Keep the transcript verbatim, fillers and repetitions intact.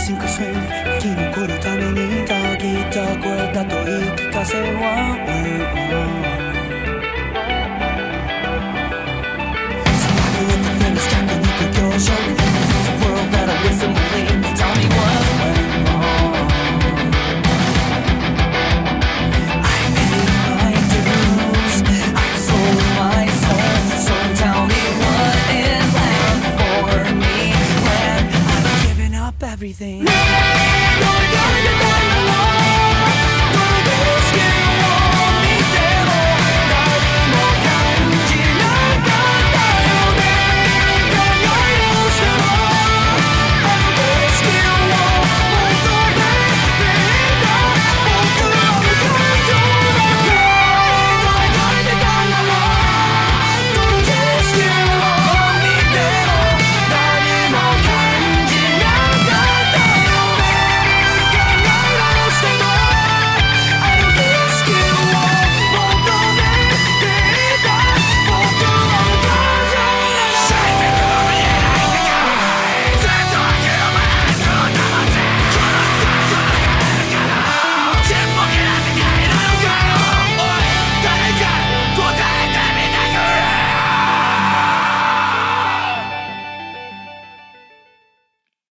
Sink or swim 生き残るためにたぎった声だと言い聞かせは We're on Surviving with the fingers 着肉強食 It's a world that I wisdom believe me Tell me what went wrong I paid my dues I've sold my soul So tell me what is left for me When I've given up everything